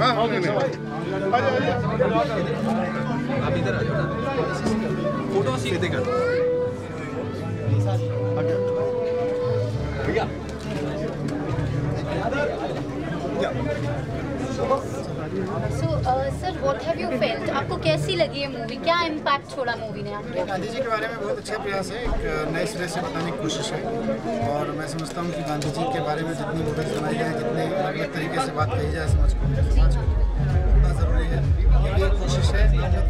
हाँ आप इधर आ जाओ, फोटो सीधे कर भैया। Sir what have you felt, आपको कैसी लगी है मूवी, क्या इम्पैक्ट छोड़ा मूवी ने आपको? गांधी जी के बारे में बहुत अच्छा प्रयास है, एक नए सिरे से बताने की कोशिश है। और मैं समझता हूँ कि गांधी जी के बारे में जितनी मूवीज बनाई जाए, जितने अलग अलग तरीके से बात कही जाए समाज को उतना ज़रूरी है। ये भी एक कोशिश है।